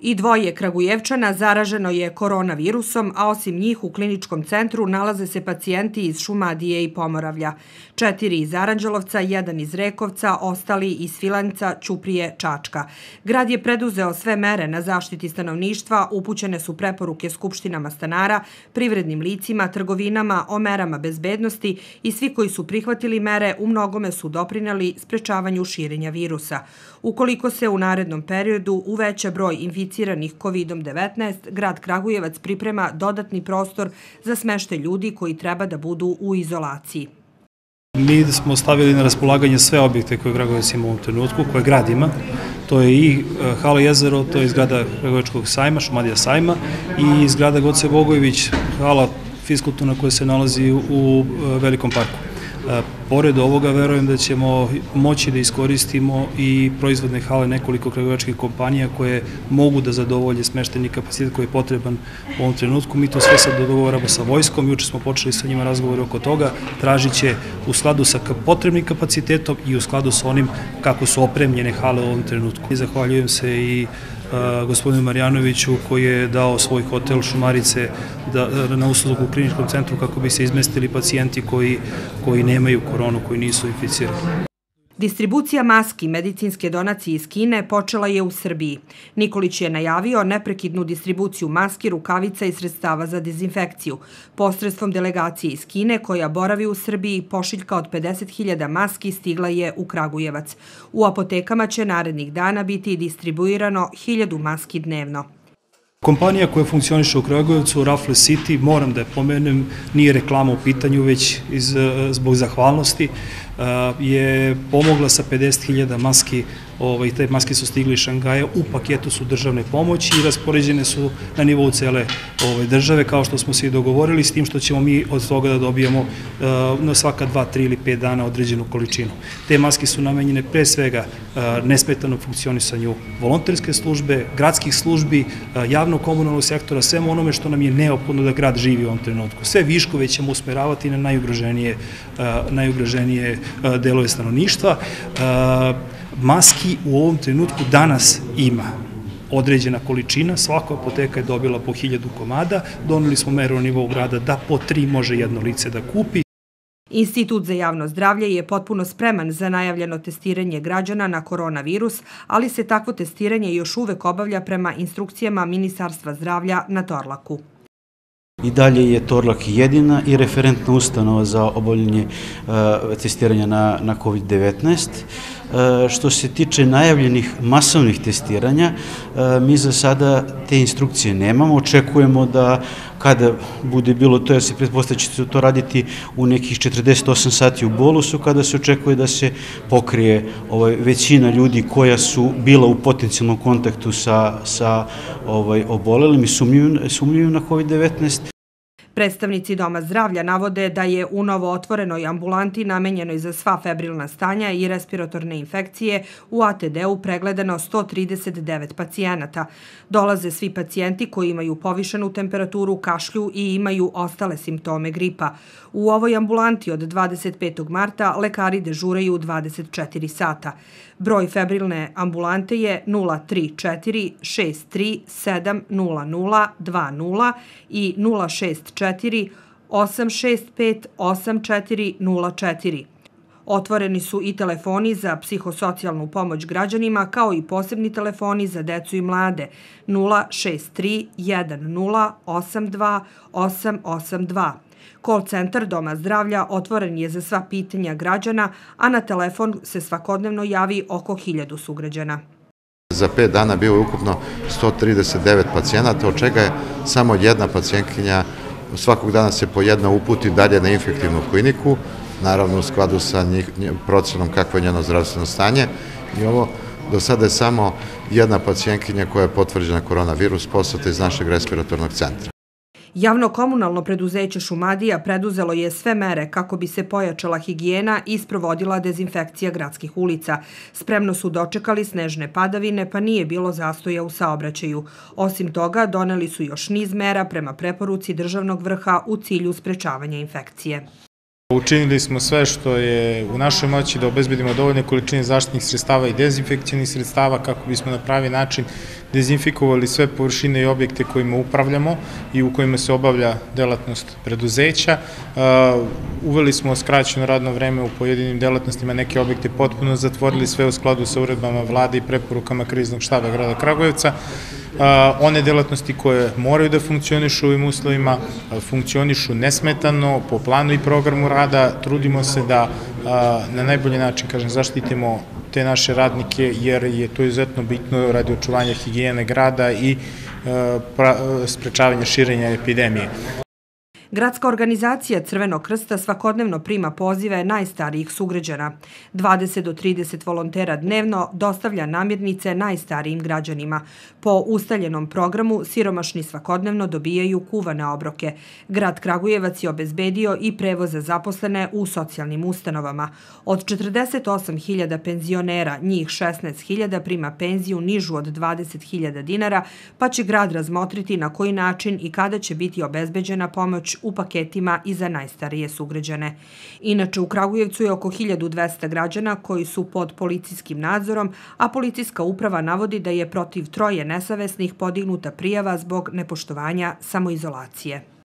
I dvoje Kragujevčana zaraženo je koronavirusom, a osim njih u kliničkom centru nalaze se pacijenti iz Šumadije i Pomoravlja. 4 iz Aranđelovca, 1 iz Rekovca, ostali iz Svilajnca, Ćuprije, Čačka. Grad je preduzeo sve mere na zaštiti stanovništva, upućene su preporuke skupštinama stanara, privrednim licima, trgovinama o merama bezbednosti i svi koji su prihvatili mere u mnogome su doprineli sprečavanju širenja virusa. Ukoliko se u narednom periodu uveća broj inficiranih COVID-19, grad Kragujevac priprema dodatni prostor za smeštaj ljudi koji treba da budu u izolaciji. Mi smo stavili na raspolaganje sve objekte koje Kragujevac ima u ovom trenutku, koje grad ima. To je i Hala Jezero, to je zgrada Kragujevačkog sajma, Šumadija sajma, i zgrada Goce Bogojević, hala fiskulturna koja se nalazi u Velikom parku. Pored ovoga, verujem da ćemo moći da iskoristimo i proizvodne hale nekoliko kragujevačkih kompanija koje mogu da zadovolje smeštajni kapacitet koji je potreban u ovom trenutku. Mi to sve sad dogovaramo sa vojskom, juče smo počeli sa njima razgovore oko toga, tražit će u skladu sa potrebnim kapacitetom i u skladu sa onim kako su opremljene hale u ovom trenutku. Zahvaljujem se i gospodinu Marjanoviću koji je dao svoj hotel Šumarice na uslugu u kliničkom centru kako bi se izmestili pacijenti koji nemaju koronu, koji nisu inficirani. Distribucija maski medicinske donacije iz Kine počela je u Srbiji. Nikolić je najavio neprekidnu distribuciju maski, rukavica i sredstava za dezinfekciju. Posredstvom delegacije iz Kine koja boravi u Srbiji, pošiljka od 50.000 maski stigla je u Kragujevac. U apotekama će narednih dana biti distribuirano 1000 maski dnevno. Kompanija koja funkcioniše u Kragujevcu, Rafle City, moram da je pomenem, nije reklama u pitanju, već zbog zahvalnosti, je pomogla sa 50.000 maski. Te maske su stigle iz Šangaja, u paketu su državne pomoći i raspoređene su na nivou cele države, kao što smo se i dogovorili, s tim što ćemo mi od toga da dobijemo na svaka 2, 3 ili 5 dana određenu količinu. Te maske su namenjene pre svega nesmetanom funkcionisanju volonterske službe, gradskih službi, javnog komunalnog sektora, svemu onome što nam je neophodno da grad živi u ovom trenutku. Sve viškove ćemo usmeravati na najugroženije delove stanovništva. Maski u ovom trenutku danas ima određena količina, svaka apoteka je dobila po 1000 komada, doneli smo meru na nivou grada da po 3 može jedno lice da kupi. Institut za javno zdravlje je potpuno spreman za najavljeno testiranje građana na koronavirus, ali se takvo testiranje još uvek obavlja prema instrukcijama Ministarstva zdravlja na Torlaku. I dalje je Torlak jedina i referentna ustanova za obavljanje testiranja na COVID-19. Što se tiče najavljenih masovnih testiranja, mi za sada te instrukcije nemamo. Očekujemo da kada bude bilo to, ja se pretpostavljam će se to raditi u nekih 48 sati u bolusu, kada se očekuje da se pokrije većina ljudi koja su bila u potencijalnom kontaktu sa obolelim i sumnjuju na COVID-19. Predstavnici Doma zdravlja navode da je u novo otvorenoj ambulanti namenjenoj za sva febrilna stanja i respiratorne infekcije u ATD-u pregledano 139 pacijenata. Dolaze svi pacijenti koji imaju povišenu temperaturu, kašlju i imaju ostale simptome gripa. U ovoj ambulanti od 25. marta lekari dežuraju 24 sata. Broj febrilne ambulante je 034 63 700 20 i 064 865 8404. Otvoreni su i telefoni za psihosocijalnu pomoć građanima, kao i posebni telefoni za decu i mlade 063 10 82 882. Call centar Doma zdravlja otvoren je za sva pitanja građana, a na telefon se svakodnevno javi oko 1000 sugrađana. Za 5 dana bio je ukupno 139 pacijenata, od čega je samo jedna pacijentkinja, svakog dana se po jedna uputi dalje na infektivnu kliniku, naravno u skladu sa procenom kakvo je njeno zdravstveno stanje. I ovo do sada je samo jedna pacijentkinja koja je potvrđena koronavirus poslata iz našeg respiratornog centra. Javno-komunalno preduzeće Šumadija preduzelo je sve mere kako bi se pojačala higijena i sprovodila dezinfekcija gradskih ulica. Spremno su dočekali snežne padavine, pa nije bilo zastoja u saobraćaju. Osim toga, doneli su još niz mera prema preporuci državnog vrha u cilju sprečavanja infekcije. Učinili smo sve što je u našoj moći da obezbedimo dovoljne količine zaštitnih sredstava i dezinfekcijnih sredstava kako bismo na pravi način dezinfikovali sve površine i objekte kojima upravljamo i u kojima se obavlja delatnost preduzeća. Uveli smo skraćeno radno vreme u pojedinim delatnostima, neke objekte potpuno zatvorili, sve u skladu sa uredbama vlade i preporukama kriznog štaba grada Kragujevca. One delatnosti koje moraju da funkcionišu u ovim uslovima, funkcionišu nesmetano, po planu i programu rada. Trudimo se da na najbolji način, zaštitimo te naše radnike, jer je to izuzetno bitno radi očuvanja higijene grada i sprečavanja širenja epidemije. Gradska organizacija Crvenog krsta svakodnevno prima pozive najstarijih sugrađana. 20 do 30 volontera dnevno dostavlja namirnice najstarijim građanima. Po ustaljenom programu siromašni svakodnevno dobijaju kuvane obroke. Grad Kragujevac je obezbedio i prevoz za zaposlene u socijalnim ustanovama. Od 48.000 penzionera, njih 16.000 prima penziju nižu od 20.000 dinara, pa će grad razmotriti na koji način i kada će biti obezbeđena pomoć u paketima i za najstarije sugrađane. Inače, u Kragujevcu je oko 1200 građana koji su pod policijskim nadzorom, a policijska uprava navodi da je protiv 3 nesavesnih podignuta prijava zbog nepoštovanja samoizolacije.